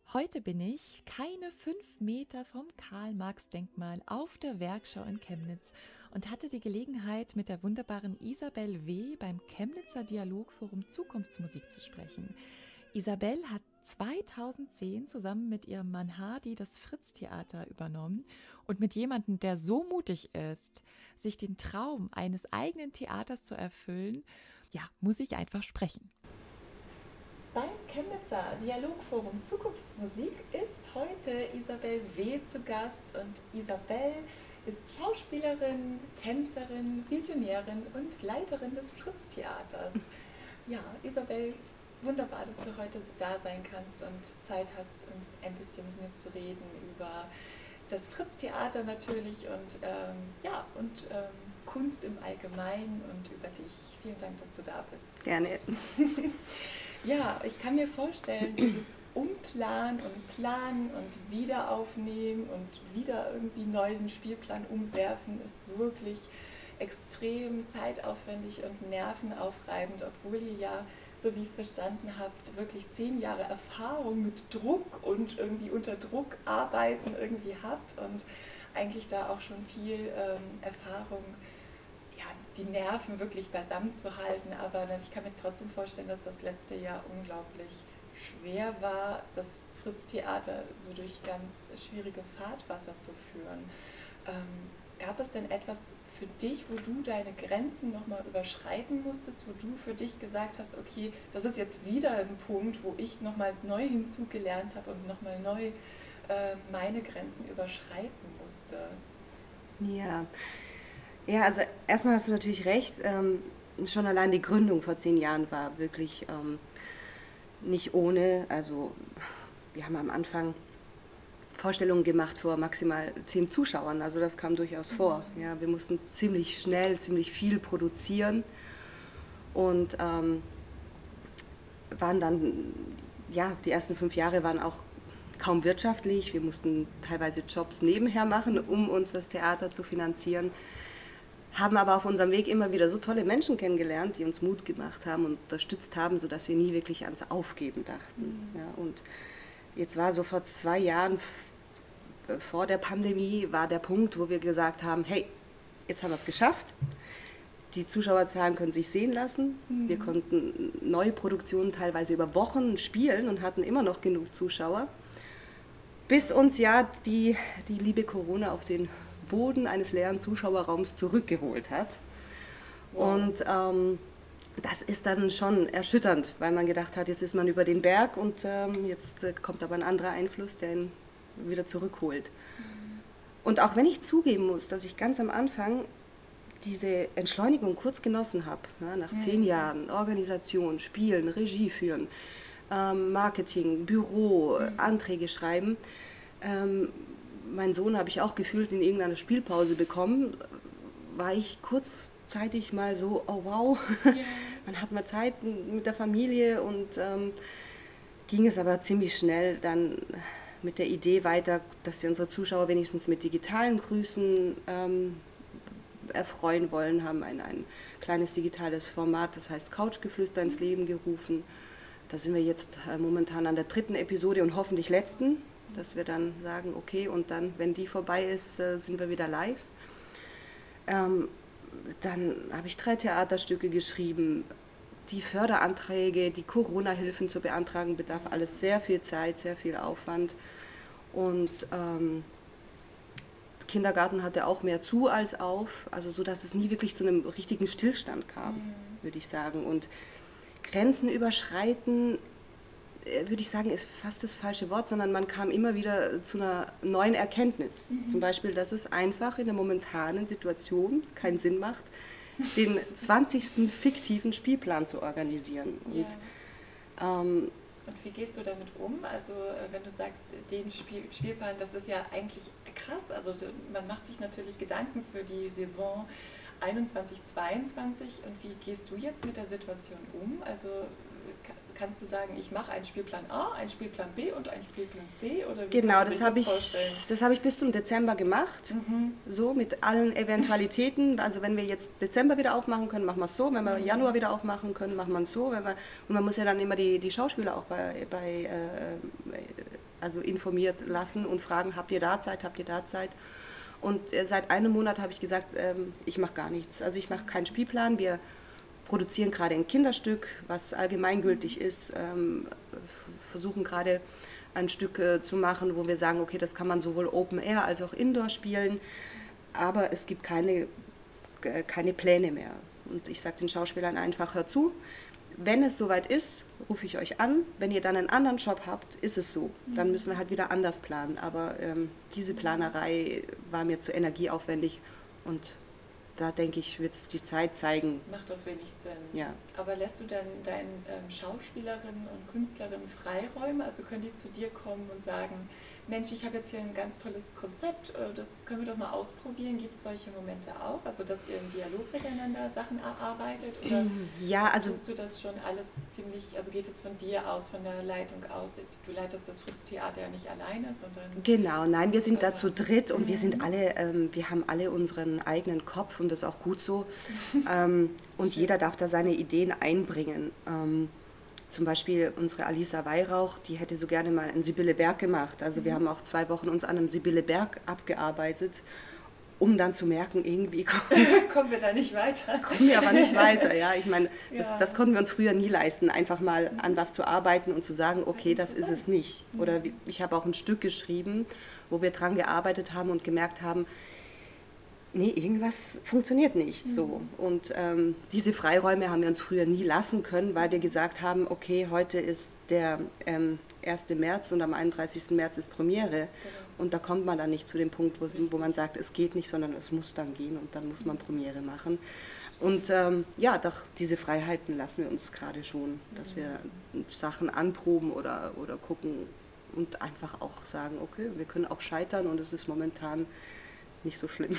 Heute bin ich keine 5 Meter vom Karl-Marx-Denkmal auf der Werkschau in Chemnitz und hatte die Gelegenheit, mit der wunderbaren Isabel W. beim Chemnitzer Dialogforum Zukunftsmusik zu sprechen. Isabel hat 2010 zusammen mit ihrem Mann Hardy das Fritz-Theater übernommen und mit jemandem, der so mutig ist, sich den Traum eines eigenen Theaters zu erfüllen, ja, muss ich einfach sprechen. Beim Chemnitzer Dialogforum Zukunftsmusik ist heute Isabel W. zu Gast und Isabel ist Schauspielerin, Tänzerin, Visionärin und Leiterin des Fritz-Theaters. Ja, Isabel, wunderbar, dass du heute da sein kannst und Zeit hast, um ein bisschen mit mir zu reden über das Fritz-Theater natürlich und Kunst im Allgemeinen und über dich. Vielen Dank, dass du da bist. Gerne. Ja, ich kann mir vorstellen, dieses Umplanen und Planen und wieder aufnehmen und wieder irgendwie neu den Spielplan umwerfen ist wirklich extrem zeitaufwendig und nervenaufreibend, obwohl ihr ja, so wie ich es verstanden habt, wirklich 10 Jahre Erfahrung mit Druck und irgendwie unter Druck arbeiten irgendwie habt und eigentlich da auch schon viel Erfahrung, ja, die Nerven wirklich beisammen zu halten, aber ich kann mir trotzdem vorstellen, dass das letzte Jahr unglaublich schwer war, das Fritz-Theater so durch ganz schwierige Fahrtwasser zu führen. Gab es denn etwas für dich, wo du deine Grenzen nochmal überschreiten musstest, wo du für dich gesagt hast, okay, das ist jetzt wieder ein Punkt, wo ich nochmal neu hinzugelernt habe und nochmal neu meine Grenzen überschreiten musste? Ja, also erstmal hast du natürlich recht, schon allein die Gründung vor 10 Jahren war wirklich nicht ohne. Also wir haben am Anfang Vorstellungen gemacht vor maximal 10 Zuschauern, also das kam durchaus vor. Ja, wir mussten ziemlich schnell, ziemlich viel produzieren und waren dann, ja, die ersten 5 Jahre waren auch kaum wirtschaftlich. Wir mussten teilweise Jobs nebenher machen, um uns das Theater zu finanzieren. Haben aber auf unserem Weg immer wieder so tolle Menschen kennengelernt, die uns Mut gemacht haben und unterstützt haben, sodass wir nie wirklich ans Aufgeben dachten. Ja, und jetzt war so vor 2 Jahren, vor der Pandemie, war der Punkt, wo wir gesagt haben, hey, jetzt haben wir es geschafft. Die Zuschauerzahlen können sich sehen lassen. Wir konnten neue Produktionen teilweise über Wochen spielen und hatten immer noch genug Zuschauer. Bis uns ja die liebe Corona auf den Boden eines leeren Zuschauerraums zurückgeholt hat. Wow. Und das ist dann schon erschütternd, weil man gedacht hat, jetzt ist man über den Berg und jetzt kommt aber ein anderer Einfluss, der ihn wieder zurückholt. Und auch wenn ich zugeben muss, dass ich ganz am Anfang diese Entschleunigung kurz genossen habe, ja, nach 10 Jahren Organisation, Spielen, Regie führen, Marketing, Büro, Anträge schreiben, mein Sohn habe ich auch gefühlt in irgendeiner Spielpause bekommen, war ich kurzzeitig mal so, oh wow, man hat mal Zeit mit der Familie und ging es aber ziemlich schnell dann mit der Idee weiter, dass wir unsere Zuschauer wenigstens mit digitalen Grüßen erfreuen wollen, haben ein kleines digitales Format, das heißt Couchgeflüster, ins Leben gerufen. Da sind wir jetzt momentan an der 3. Episode und hoffentlich letzten, dass wir dann sagen, okay, und dann, wenn die vorbei ist, sind wir wieder live. Dann habe ich 3 Theaterstücke geschrieben. Die Förderanträge, die Corona-Hilfen zu beantragen, bedarf alles sehr viel Zeit, sehr viel Aufwand. Und Kindergarten hatte auch mehr zu als auf, also so, dass es nie wirklich zu einem richtigen Stillstand kam, würde ich sagen. Und Grenzen überschreiten, würde ich sagen, ist fast das falsche Wort, sondern man kam immer wieder zu einer neuen Erkenntnis. Zum Beispiel, dass es einfach in der momentanen Situation keinen Sinn macht, den 20. fiktiven Spielplan zu organisieren. Und wie gehst du damit um? Also wenn du sagst, den Spielplan, das ist ja eigentlich krass. Also man macht sich natürlich Gedanken für die Saison 21, 22. Und wie gehst du jetzt mit der Situation um? Also kannst du sagen, ich mache einen Spielplan A, einen Spielplan B und einen Spielplan C? Oder wie genau, das habe ich bis zum Dezember gemacht, so mit allen Eventualitäten. Also wenn wir jetzt Dezember wieder aufmachen können, machen wir es so. Wenn wir Januar wieder aufmachen können, machen wir es so. Und man muss ja dann immer die Schauspieler auch also informiert lassen und fragen, habt ihr da Zeit, habt ihr da Zeit? Und seit einem Monat habe ich gesagt, ich mache gar nichts. Also ich mache keinen Spielplan. Wir produzieren gerade ein Kinderstück, was allgemeingültig ist, versuchen gerade ein Stück zu machen, wo wir sagen, okay, das kann man sowohl Open Air als auch Indoor spielen, aber es gibt keine Pläne mehr. Und ich sage den Schauspielern einfach, hört zu, wenn es soweit ist, rufe ich euch an. Wenn ihr dann einen anderen Job habt, ist es so. Dann müssen wir halt wieder anders planen. Aber diese Planerei war mir zu energieaufwendig und da denke ich, wird es die Zeit zeigen. Macht doch wenig Sinn. Ja. Aber lässt du dann deinen Schauspielerinnen und Künstlerinnen Freiräume? Also können die zu dir kommen und sagen, Mensch, ich habe jetzt hier ein ganz tolles Konzept, das können wir doch mal ausprobieren. Gibt es solche Momente auch? Also dass ihr im Dialog miteinander Sachen erarbeitet? Oder ja, also tust du das schon alles ziemlich, also geht es von dir aus, von der Leitung aus? Du leitest das Fritz-Theater ja nicht alleine, sondern... Genau, nein, wir sind da zu dritt und wir sind alle, wir haben alle unseren eigenen Kopf und das ist auch gut so. Und jeder darf da seine Ideen einbringen. Zum Beispiel unsere Alisa Weihrauch, die hätte so gerne mal einen Sibylle Berg gemacht. Also wir haben auch 2 Wochen uns an einem Sibylle Berg abgearbeitet, um dann zu merken, irgendwie kommen wir da nicht weiter. Kommen wir aber nicht weiter, ja. Ich meine, das konnten wir uns früher nie leisten, einfach mal an was zu arbeiten und zu sagen, okay, das ist es nicht. Oder ich habe auch ein Stück geschrieben, wo wir dran gearbeitet haben und gemerkt haben, nee, irgendwas funktioniert nicht so. Und diese Freiräume haben wir uns früher nie lassen können, weil wir gesagt haben, okay, heute ist der 1. März und am 31. März ist Premiere. Genau. Und da kommt man dann nicht zu dem Punkt, wo man sagt, es geht nicht, sondern es muss dann gehen und dann muss man Premiere machen. Und ja, doch diese Freiheiten lassen wir uns gerade schon, dass wir Sachen anproben oder gucken und einfach auch sagen, okay, wir können auch scheitern und es ist momentan nicht so schlimm.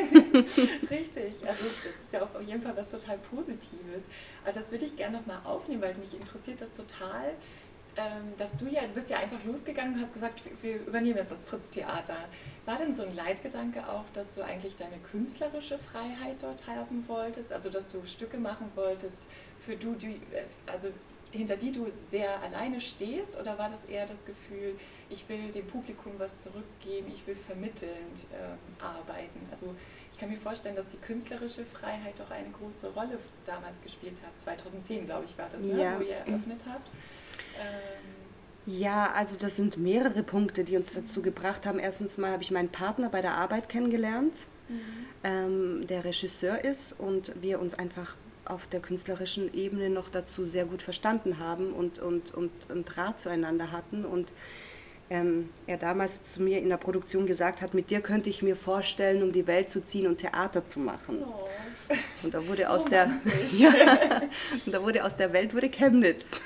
Richtig, also es ist ja auf jeden Fall was total Positives. Aber das würde ich gerne nochmal aufnehmen, weil mich interessiert das total, dass du bist ja einfach losgegangen und hast gesagt, wir übernehmen jetzt das Fritz-Theater. War denn so ein Leitgedanke auch, dass du eigentlich deine künstlerische Freiheit dort haben wolltest? Also dass du Stücke machen wolltest, also hinter die du sehr alleine stehst? Oder war das eher das Gefühl, ich will dem Publikum was zurückgeben, ich will vermittelnd arbeiten? Also ich kann mir vorstellen, dass die künstlerische Freiheit doch eine große Rolle damals gespielt hat. 2010, glaube ich, war das, ja. Wo ihr eröffnet habt. Ja, also das sind mehrere Punkte, die uns dazu gebracht haben. Erstens mal habe ich meinen Partner bei der Arbeit kennengelernt, der Regisseur ist und wir uns einfach auf der künstlerischen Ebene noch dazu sehr gut verstanden haben und einen Draht zueinander hatten. Und er damals zu mir in der Produktion gesagt hat, mit dir könnte ich mir vorstellen, um die Welt zu ziehen und Theater zu machen. Oh. Und da wurde aus der Welt wurde Chemnitz.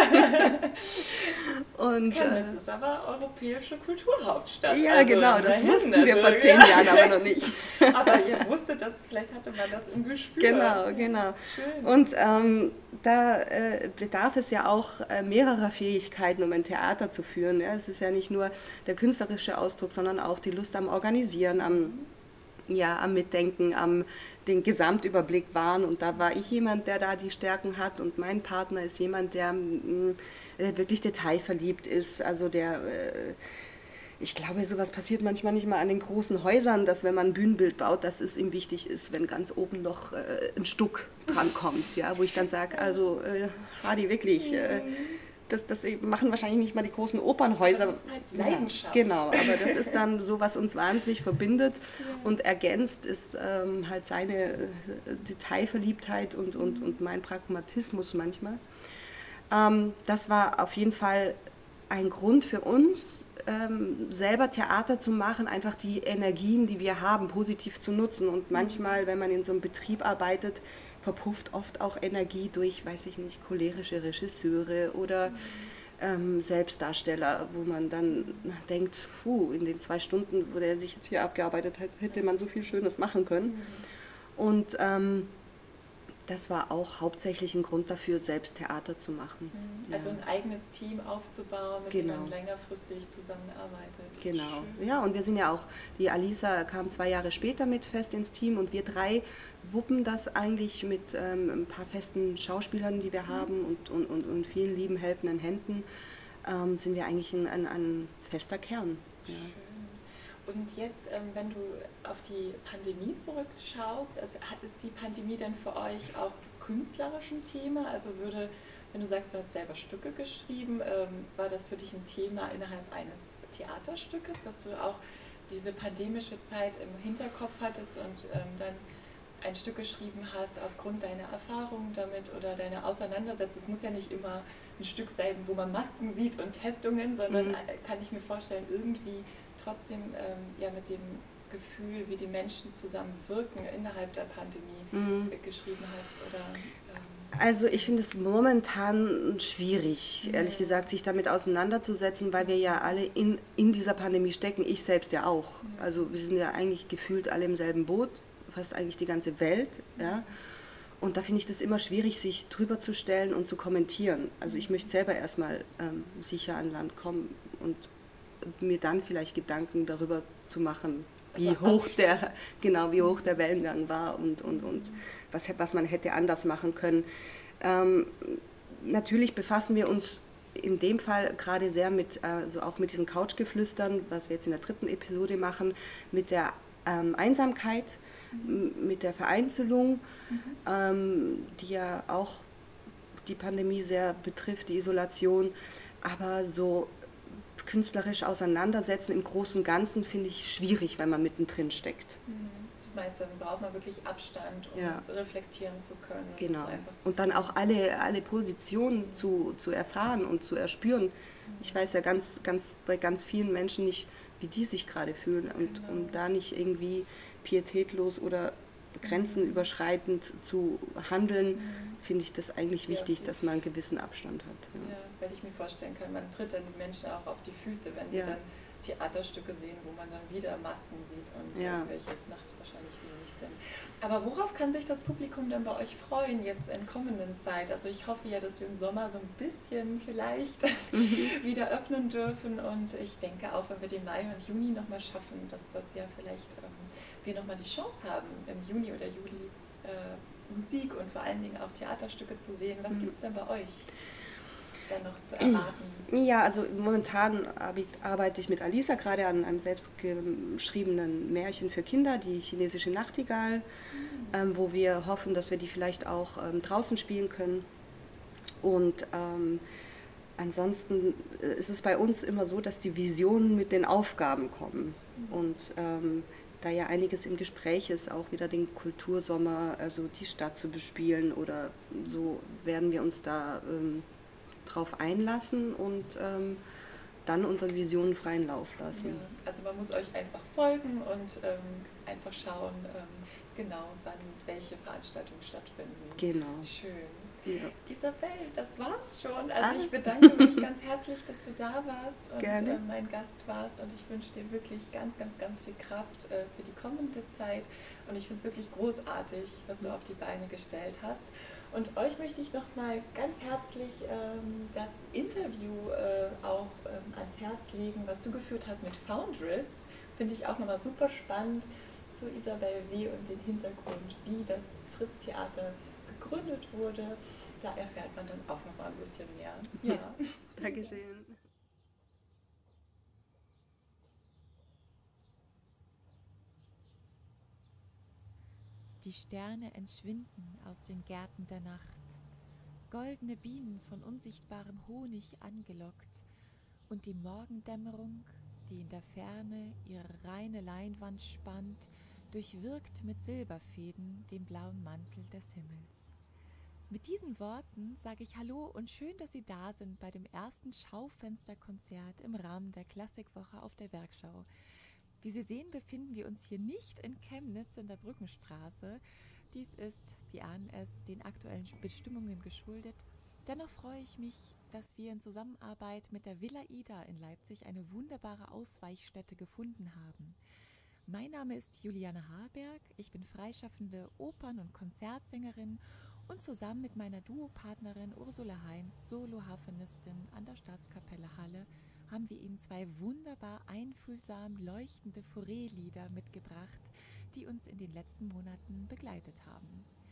Und, Chemnitz ist aber europäische Kulturhauptstadt. Ja, also, genau, das wussten wir vor 10 Jahren aber noch nicht. Aber ihr wusstet das, vielleicht hatte man das im Gespür. Genau. Schön. Und da bedarf es ja auch mehrerer Fähigkeiten, um ein Theater zu führen. Ja, es ist ja nicht nur der künstlerische Ausdruck, sondern auch die Lust am Organisieren, am Mitdenken, am den Gesamtüberblick wahren. Und da war ich jemand, der da die Stärken hat und mein Partner ist jemand, der wirklich detailverliebt ist. Also ich glaube, sowas passiert manchmal nicht mal an den großen Häusern, dass wenn man ein Bühnenbild baut, dass es ihm wichtig ist, wenn ganz oben noch ein Stuck dran kommt. Ja, wo ich dann sage, also Hardy, wirklich... Das machen wahrscheinlich nicht mal die großen Opernhäuser. Das ist halt Leidenschaft. Ja, genau, aber das ist dann so, was uns wahnsinnig verbindet und ergänzt, ist halt seine Detailverliebtheit und mein Pragmatismus manchmal. Das war auf jeden Fall ein Grund für uns, selber Theater zu machen, einfach die Energien, die wir haben, positiv zu nutzen. Und manchmal, wenn man in so einem Betrieb arbeitet, verpufft oft auch Energie durch, weiß ich nicht, cholerische Regisseure oder Selbstdarsteller, wo man dann denkt, in den 2 Stunden, wo der sich jetzt hier abgearbeitet hat, hätte man so viel Schönes machen können. Und das war auch hauptsächlich ein Grund dafür, selbst Theater zu machen. Also ein eigenes Team aufzubauen, mit dem man längerfristig zusammenarbeitet. Genau, ja, und wir sind ja auch, die Alisa kam 2 Jahre später mit fest ins Team und wir 3 wuppen das eigentlich mit ein paar festen Schauspielern, die wir haben und vielen lieben, helfenden Händen. sind wir eigentlich ein fester Kern. Ja. Und jetzt, wenn du auf die Pandemie zurückschaust, ist die Pandemie denn für euch auch künstlerisch ein Thema? Also wenn du sagst, du hast selber Stücke geschrieben, war das für dich ein Thema innerhalb eines Theaterstückes, dass du auch diese pandemische Zeit im Hinterkopf hattest und dann ein Stück geschrieben hast aufgrund deiner Erfahrungen damit oder deiner Auseinandersetzung? Es muss ja nicht immer ein Stück sein, wo man Masken sieht und Testungen, sondern kann ich mir vorstellen, irgendwie trotzdem mit dem Gefühl, wie die Menschen zusammen wirken innerhalb der Pandemie geschrieben hast? Oder, Also ich finde es momentan schwierig, ehrlich gesagt, sich damit auseinanderzusetzen, weil wir ja alle in dieser Pandemie stecken, ich selbst ja auch. Also wir sind ja eigentlich gefühlt alle im selben Boot, fast eigentlich die ganze Welt. Ja? Und da finde ich das immer schwierig, sich drüber zu stellen und zu kommentieren. Also ich möchte selber erstmal sicher an Land kommen und mir dann vielleicht Gedanken darüber zu machen, wie hoch der Wellengang war und was man hätte anders machen können. Natürlich befassen wir uns in dem Fall gerade sehr mit, also auch mit diesen Couchgeflüstern, was wir jetzt in der 3. Episode machen, mit der Einsamkeit, mit der Vereinzelung, die ja auch die Pandemie sehr betrifft, die Isolation, aber so künstlerisch auseinandersetzen im Großen und Ganzen finde ich schwierig, wenn man mittendrin steckt. Du meinst, dann braucht man wirklich Abstand, um reflektieren zu können. Genau. Und dann auch alle Positionen zu erfahren und zu erspüren. Ich weiß ja bei ganz vielen Menschen nicht, wie die sich gerade fühlen. Und um da nicht irgendwie pietätlos oder grenzenüberschreitend zu handeln, finde ich das eigentlich wichtig, dass man einen gewissen Abstand hat. Ja, weil ich mir vorstellen kann, man tritt dann die Menschen auch auf die Füße, wenn sie dann Theaterstücke sehen, wo man dann wieder Masken sieht und welches macht wahrscheinlich wenig Sinn. Aber worauf kann sich das Publikum dann bei euch freuen jetzt in kommenden Zeit? Also ich hoffe ja, dass wir im Sommer so ein bisschen vielleicht wieder öffnen dürfen und ich denke auch, wenn wir den Mai und Juni nochmal schaffen, dass das ja vielleicht wir nochmal die Chance haben, im Juni oder Juli Musik und vor allen Dingen auch Theaterstücke zu sehen. Was gibt es denn bei euch dann noch zu erwarten? Ja, also momentan arbeite ich mit Alisa gerade an einem selbstgeschriebenen Märchen für Kinder, die chinesische Nachtigall, wo wir hoffen, dass wir die vielleicht auch draußen spielen können. Und ansonsten ist es bei uns immer so, dass die Visionen mit den Aufgaben kommen. Und da ja einiges im Gespräch ist, auch wieder den Kultursommer, also die Stadt zu bespielen oder so, werden wir uns da drauf einlassen und dann unseren Visionen freien Lauf lassen. Ja, also man muss euch einfach folgen und einfach schauen, genau, wann welche Veranstaltungen stattfinden. Genau. Schön. Ja. Isabel, das war's schon. Also ich bedanke mich ganz herzlich, dass du da warst und mein Gast warst und ich wünsche dir wirklich ganz, ganz, ganz viel Kraft für die kommende Zeit und ich finde es wirklich großartig, was du auf die Beine gestellt hast. Und euch möchte ich nochmal ganz herzlich das Interview auch ans Herz legen, was du geführt hast mit Foundress. Finde ich auch nochmal super spannend zu Isabel W. und den Hintergrund, wie das Fritz-Theater gegründet wurde. Da erfährt man dann auch nochmal ein bisschen mehr. Ja. Dankeschön. Die Sterne entschwinden aus den Gärten der Nacht, goldene Bienen von unsichtbarem Honig angelockt, und die Morgendämmerung, die in der Ferne ihre reine Leinwand spannt, durchwirkt mit Silberfäden den blauen Mantel des Himmels. Mit diesen Worten sage ich Hallo und schön, dass Sie da sind bei dem ersten Schaufensterkonzert im Rahmen der Klassikwoche auf der Werkschau. Wie Sie sehen, befinden wir uns hier nicht in Chemnitz in der Brückenstraße. Dies ist, Sie ahnen es, den aktuellen Bestimmungen geschuldet. Dennoch freue ich mich, dass wir in Zusammenarbeit mit der Villa Ida in Leipzig eine wunderbare Ausweichstätte gefunden haben. Mein Name ist Juliane Harberg, ich bin freischaffende Opern- und Konzertsängerin und zusammen mit meiner Duopartnerin Ursula Heinz, Soloharfenistin an der Staatskapelle Halle, haben wir Ihnen 2 wunderbar einfühlsam leuchtende Fauré-Lieder mitgebracht, die uns in den letzten Monaten begleitet haben.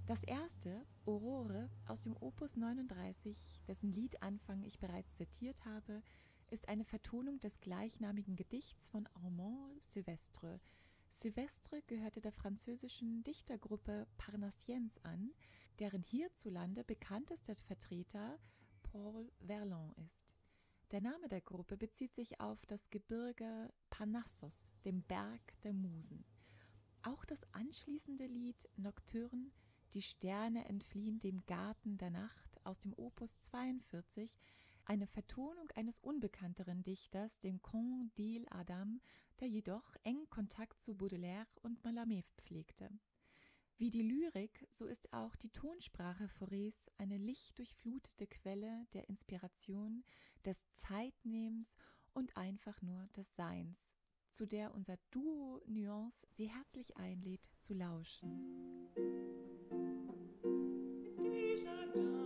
Das erste, Aurore, aus dem Opus 39, dessen Liedanfang ich bereits zitiert habe, ist eine Vertonung des gleichnamigen Gedichts von Armand Silvestre. Silvestre gehörte der französischen Dichtergruppe Parnassiens an, deren hierzulande bekanntester Vertreter Paul Verlaine ist. Der Name der Gruppe bezieht sich auf das Gebirge Parnassos, dem Berg der Musen. Auch das anschließende Lied Nocturne, die Sterne entfliehen dem Garten der Nacht aus dem Opus 42, eine Vertonung eines unbekannteren Dichters, dem Comte d'Isle Adam, der jedoch engen Kontakt zu Baudelaire und Mallarmé pflegte. Wie die Lyrik, so ist auch die Tonsprache Faurés eine lichtdurchflutete Quelle der Inspiration, des Zeitnehmens und einfach nur des Seins, zu der unser Duo Nuance Sie herzlich einlädt, zu lauschen.